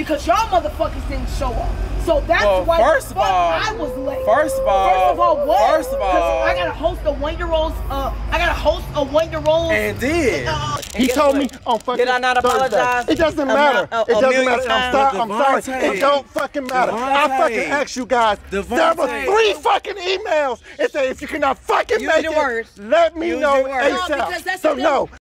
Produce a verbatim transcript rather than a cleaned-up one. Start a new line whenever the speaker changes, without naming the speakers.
because y'all motherfuckers didn't show up. So that's
well,
why
first of all,
I was late.
First of all,
first of all, what?
First of all,
I gotta host a one-year-old's. Uh, I gotta host a one-year-old.
And did.
Uh,
he told what? me on fucking
Did I not apologize?
Thursday. It doesn't matter.
A, a,
it doesn't matter.
Times.
I'm sorry. I'm sorry. It don't fucking matter.
Devontae.
I fucking asked you guys.
Devontae.
There were three fucking emails. It said if you cannot fucking
Use
make
your
it,
words.
let me
Use
know
your words.
No, because
ASAP.
that's
So
the
no,